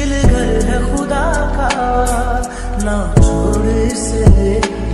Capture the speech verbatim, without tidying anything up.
दिल घर है खुदा का, ना छोड़ इसे।